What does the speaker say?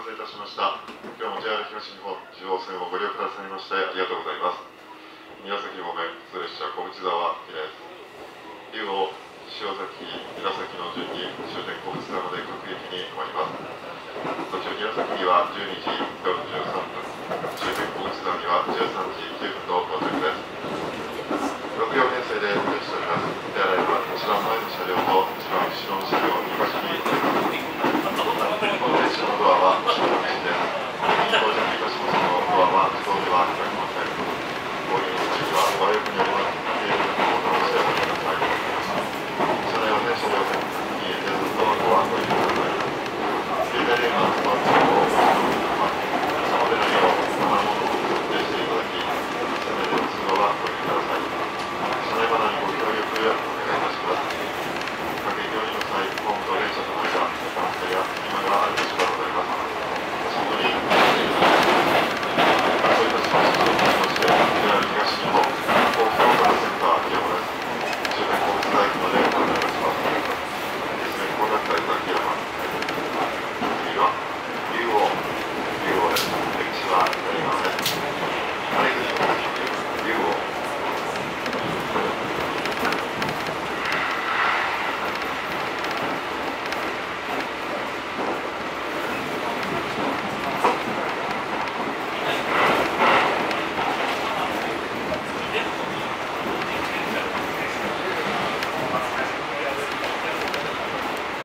待たせいたしました。今日も JR 東日本中央線をご利用くださいましてありがとうございます。宮崎方面普通列車小淵沢行きです。竜を塩崎、韮崎の順に終点小淵沢まで各駅に停まります。途中韮崎には12時